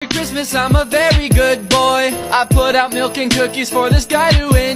Christmas, I'm a very good boy. I put out milk and cookies for this guy to enjoy.